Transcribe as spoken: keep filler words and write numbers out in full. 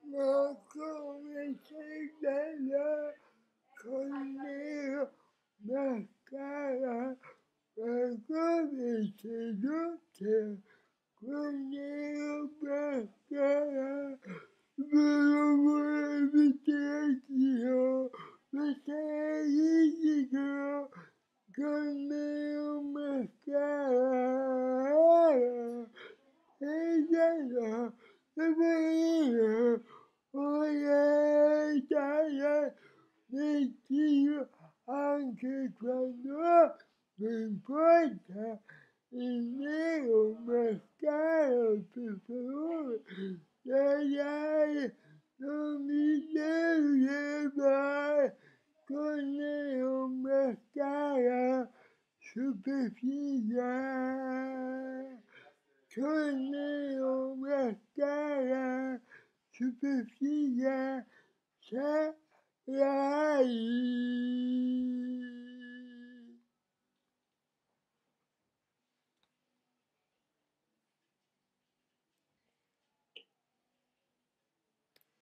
ma come sei bella con nero mascara, ma come seduta con nero mascara, me lo vorrei mettere anch'io, ma sei ridicolo con nero mascara. E già, e poi vorrei dare vestito anche quando non importa il nero mascara, per favore, dai, non mi devi mai con nero mascara, super figa. Con nero mascara, super figa, sarai.